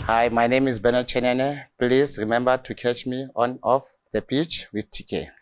Hi, my name is Bennet Chenene. Please remember to catch me on off the pitch with TK.